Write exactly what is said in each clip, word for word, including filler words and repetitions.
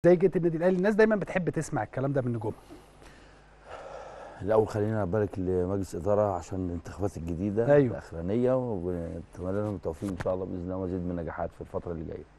ازاي جيت النادي الاهلي؟ الناس دايما بتحب تسمع الكلام ده من نجومها. الاول خلينا نبارك لمجلس الاداره عشان الانتخابات الجديده أيوه. الاخرانيه، ونتمنى لهم التوفيق ان شاء الله باذن الله، مزيد من النجاحات في الفتره اللي جايه.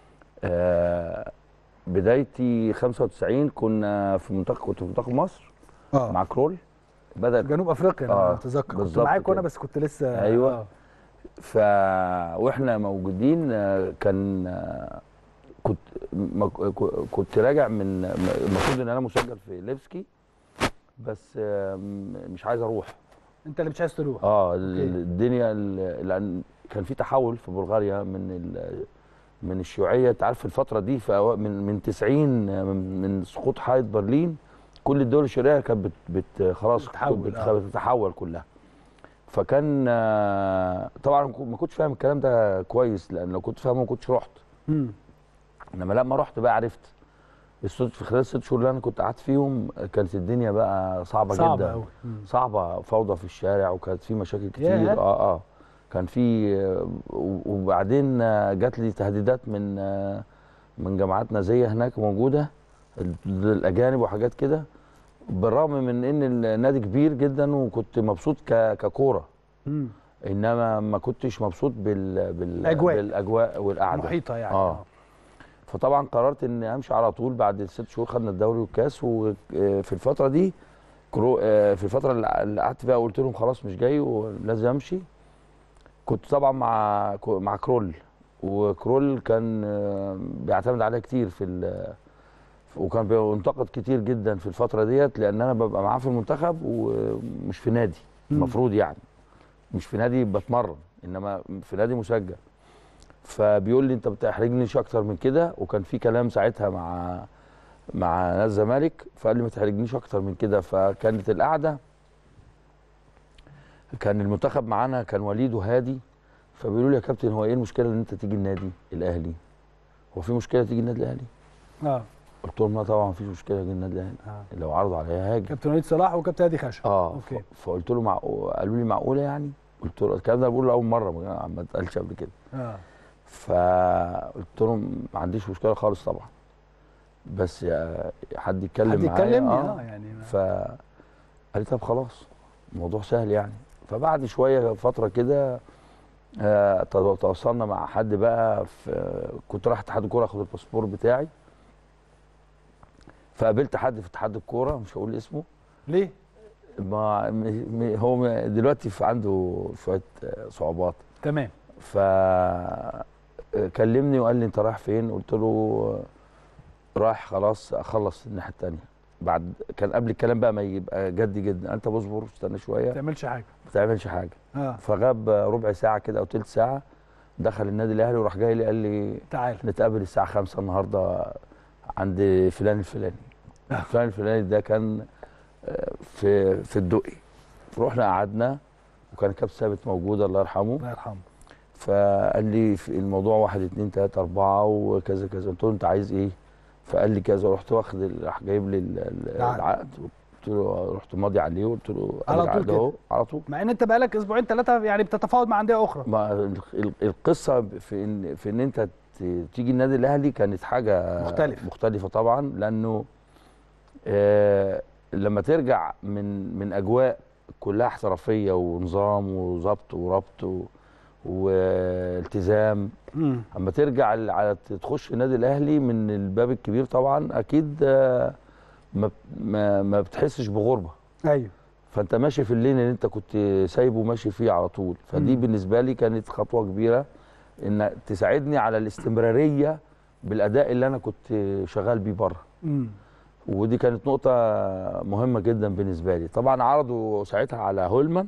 آه بدايتي خمسة وتسعين كنا في منتخب كنت في منتخب مصر اه مع كرول. بدأ جنوب افريقيا انا آه متذكر، كنت بالظبط معاك وانا كده. بس كنت لسه. ايوه آه. ف واحنا موجودين آه، كان آه، كنت م- كنت راجع من المفروض ان انا مسجل في ليفسكي، بس آه، م- مش عايز اروح. انت اللي مش عايز تروح. اه أوكي. الدنيا ال- لان كان في تحول في بلغاريا من ال- من الشيوعيه، انت عارف الفتره دي في أوا- من من تسعين، من, من سقوط حائط برلين كل الدول الشرقيه كانت بت بت خلاص بتتحول، بتخ- آه. بتتحول كلها. فكان آه، طبعا ما كنتش فاهم الكلام ده كويس، لان لو كنت فاهمه ما كنتش رحت. امم انما لما رحت بقى عرفت الست في خلال الست شهور اللي انا كنت قعدت فيهم كانت الدنيا بقى صعبه, صعبة جدا أوي. صعبه، فوضى في الشارع، وكانت في مشاكل كتير. ياه. اه اه كان في آه، وبعدين آه، جات لي تهديدات من آه، من جامعات نازيه هناك موجوده، الاجانب وحاجات كده، بالرغم من ان النادي كبير جدا وكنت مبسوط ك- ككوره، امم انما ما كنتش مبسوط بال... بال... الأجواء. بالاجواء والقعده محيطة يعني. اه فطبعا قررت اني امشي على طول. بعد الست شهور خدنا الدوري والكاس، وفي الفتره دي كرو... آه، في الفتره اللي قعدت فيها قلت لهم خلاص مش جاي ولازم امشي. كنت طبعا مع مع كرول، وكرول كان آه، بيعتمد عليا كتير في ال... وكان بينتقد كتير جدا في الفتره ديت، لان انا ببقى معاه في المنتخب ومش في نادي المفروض، يعني مش في نادي بتمرن، انما في نادي مسجل. فبيقول لي انت ما بتحرجنيش اكتر من كده، وكان في كلام ساعتها مع مع ناس الزمالك، فقال لي ما تحرجنيش اكتر من كده. فكانت القعده، كان المنتخب معانا كان وليد وهادي، فبيقولوا لي يا كابتن هو ايه المشكله ان انت تيجي النادي الاهلي؟ هو في مشكله تيجي النادي الاهلي؟ اه قلت لهم لا طبعا مفيش مشكله اجي النادي الاهلي، آه. لو عرضوا عليا هاجي. كابتن وليد صلاح وكابتن هادي خشب. اه اوكي. ف- فقلت له مع... قالوا لي معقوله يعني؟ قلت له الكلام ده بقوله اول مره ما اتقالش قبل كده. اه فقلت لهم ما عنديش مشكله خالص طبعا، بس يا- حد يتكلم حد معايا. يتكلمني اه اه يعني ما- فقال لي طب خلاص الموضوع سهل يعني. فبعد شويه فتره كده آه، تو- تواصلنا مع حد بقى، في كنت رايح اتحاد الكوره اخد الباسبور بتاعي، فقابلت حد في اتحاد الكوره مش هقول اسمه. ليه؟ ما م- م- هو م- دلوقتي في عنده شويه آه، صعوبات. تمام. فكلمني وقال لي انت رايح فين؟ قلت له رايح خلاص اخلص الناحيه الثانيه. بعد كان قبل الكلام بقى ما يبقى جدي جدا، انت بصبر استنى شويه ما تعملش حاجة. ما تعملش حاجه. اه فغاب ربع ساعه كده او ثلث ساعه، دخل النادي الاهلي وراح جاي لي قال لي تعال. نتقابل الساعه خمسة النهارده عند فلان الفلاني. فلان الفلاني ده كان آه، في في الدقي. رحنا قعدنا، وكان كابتن ثابت موجود الله يرحمه. الله يرحمه. فقال لي في الموضوع واحد اتنين تلاته اربعه وكذا كذا. قلت له انت عايز ايه؟ فقال لي كذا. رحت واخد ال- راح جايب لي ال- ال- العقد. العقد، قلت له رحت ماضي عليه وقلت له على أدي طول العقد كده؟ اهو على طول. مع ان انت بقالك اسبوعين ثلاثة يعني بتتفاوض مع أندية أخرى. ما ال- ال- القصه في ان في ان انت ت- تيجي النادي الاهلي كانت حاجه مختلف. مختلفه طبعا، لانه آه لما ترجع من من اجواء كلها احترافيه ونظام وظبط وربط و- والتزام، امم اما ترجع ال- على تخش النادي الاهلي من الباب الكبير طبعا اكيد آه، ما ما ما بتحسش بغربه. ايوه. فانت ماشي في اللين اللي انت كنت سايبه ماشي فيه على طول. فدي مم. بالنسبه لي كانت خطوه كبيره ان تساعدني على الاستمراريه بالاداء اللي انا كنت شغال بيه بره. امم ودي كانت نقطه مهمه جدا بالنسبه لي. طبعا عرضوا ساعتها على هولمان،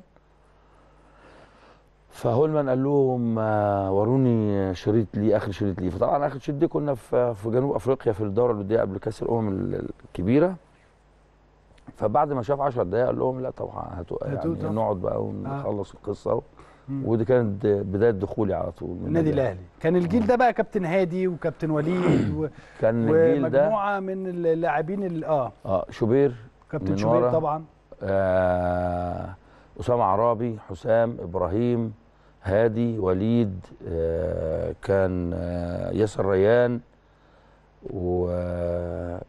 فهولمان قال لهم آه، وروني شريط لي اخر شريط لي. فطبعا اخر شريط دي كنا في في جنوب افريقيا في الدوره الوديه قبل كاس الامم ال- الكبيره. فبعد ما شاف عشر دقائق قال لهم لا طبعا هاتوا هاتوا يعني طبعا. نقعد بقى ونخلص القصه. مم. ودي كانت بدايه دخولي على طول من النادي الاهلي. كان الجيل ده بقى كابتن هادي وكابتن وليد و... كان الجيل ده ومجموعه من اللاعبين ال- اه اه شوبير كابتن من شوبير ورا، طبعا. آه اسامه عرابي، حسام ابراهيم، هادي، وليد، آه كان آه ياسر ريان، و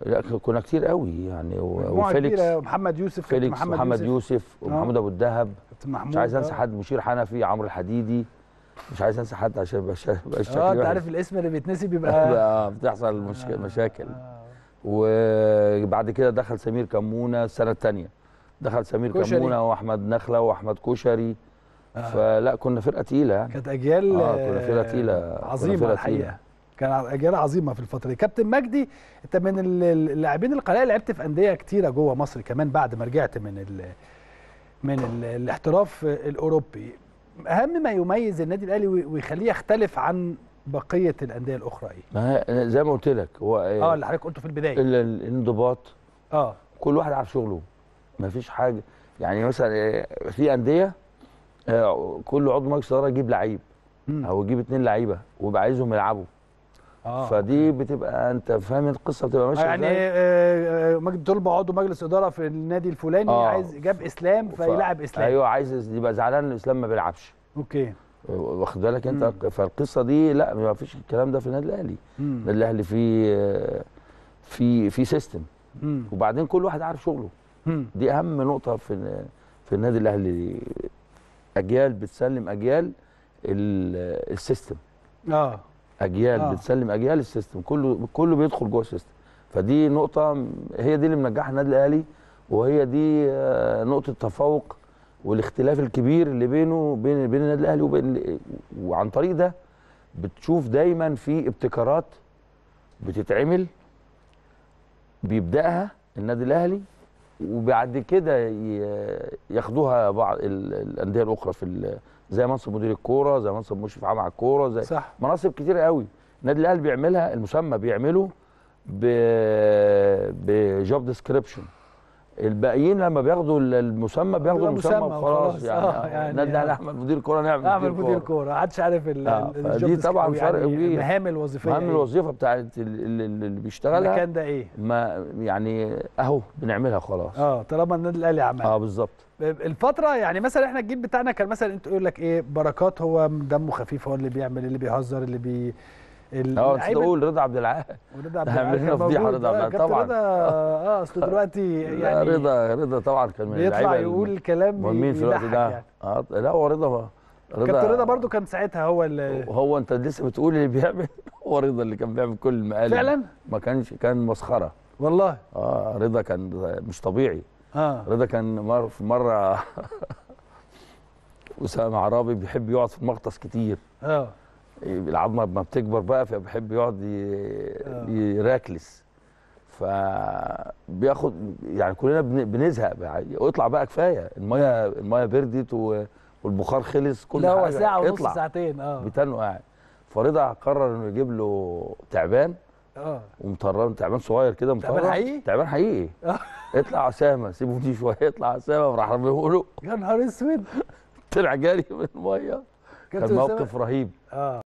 لا كنا كتير قوي يعني، وفيليكس ومحمد يوسف، فيليكس محمد, محمد يوسف, يوسف ومحمود ابو الدهب، مش عايز انسى حد، مشير حنفي، عمرو الحديدي، مش عايز انسى حد عشان يبقى الشكل اه انت عارف الاسم اللي بيتنسي بيبقى بتحصل مش... آه مشاكل. آه وبعد كده دخل سمير كمونه السنه الثانيه، دخل سمير كشري. كمونه واحمد نخله واحمد كشري. آه. فلا كنا فرقه تقيله يعني، كانت اجيال اه كنا فرقه تقيله عظيمه الحقيقه، كان اجيال عظيمه في الفتره دي. كابتن مجدي، انت من اللاعبين القلائل، لعبت في انديه كتيره جوه مصر كمان بعد ما رجعت من ال من ال الاحتراف الاوروبي. اهم ما يميز النادي الاهلي ويخليه يختلف عن بقيه الانديه الاخرى ايه؟ ما زي ما قلت لك هو اه اللي حضرتك قلته في البدايه، الانضباط. اه كل واحد عارف شغله، ما فيش حاجه يعني. مثلا في انديه كل عضو مجلس اداره يجيب لعيب او يجيب اتنين لعيبه ويبقى عايزهم يلعبوا. آه. فدي بتبقى انت فاهم القصه بتبقى ماشيه يعني آه مجدي طلبه عضو مجلس اداره في النادي الفلاني، آه. عايز جاب اسلام فيلعب اسلام. ايوه عايز يبقى زعلان ان اسلام ما بيلعبش. اوكي واخد بالك انت. مم. فالقصه دي لا ما فيش الكلام ده في النادي الاهلي. النادي الاهلي في في في سيستم، وبعدين كل واحد عارف شغله. مم. دي اهم نقطه في في النادي الاهلي. اجيال بتسلم اجيال السيستم. اه اجيال آه. بتسلم اجيال السيستم، كله كله بيدخل جوه السيستم. فدي نقطه هي دي اللي منجحها النادي الاهلي، وهي دي نقطه التفوق والاختلاف الكبير اللي بينه بين بين النادي الاهلي وبين، وعن طريق ده بتشوف دايما في ابتكارات بتتعمل بيبداها النادي الاهلي، وبعد كده ياخدوها بعض الانديه الاخرى في زي منصب مدير الكوره، زي منصب مشرف عام على الكوره، زي صح. مناصب كتيره قوي النادي الاهلي بيعملها، المسمى بيعمله بجوب ديسكريبشن. الباقيين لما بياخدوا المسمى بياخدوا المسمى وخلاص يعني. آه يعني النادي الاهلي احمد مدير كوره نعمل اعمل مدير كوره، ما حدش عارف الجوب دي طبعا فرق كبير. يعني المهام الوظيفيه، مهام الوظيفه بتاعت اللي بيشتغلها المكان ده ايه؟ ما يعني اهو بنعملها خلاص. اه طالما النادي الاهلي عملها. اه بالظبط. الفتره يعني مثلا احنا الجيل بتاعنا كان مثلا انت يقول لك ايه، بركات هو دمه خفيف، هو اللي بيعمل اللي بيهزر اللي بي اه نسيت اقول رضا عبد العال. ورضا عبد العال كان فضيحه رضا عبد العال طبعا. رضا اه اصل دلوقتي يعني رضا رضا طبعا كان من اللعيبه بيطلع يقول كلام مهمين في الوقت ده يعني. اه لا هو رضا كابتن رضا برضو كان ساعتها هو اللي هو انت لسه بتقول اللي بيعمل هو رضا اللي كان بيعمل كل المقالب فعلا، ما كانش كان مسخره والله. اه رضا كان مش طبيعي. اه رضا كان مره في مره اسامه عرابي بيحب يقعد في المغطس كتير. اه العظمه لما بتكبر بقى فبيحب يقعد يراكلس، فبياخد يعني كلنا بنزهق بقى. اطلع بقى كفايه، الميه الميه بردت والبخار خلص كل لا حاجه. هو ساعه ونص ساعتين اه بيتنوا قاعد. فرضا قرر انه يجيب له تعبان اه ومطران، تعبان صغير كده مطران، تعبان حقيقي تعبان حقيقي اه اطلع اسامه سيبه دي شويه، اطلع اسامه وراح رميه له. يا نهار اسود طلع جاري من الميه. كان موقف رهيب. اه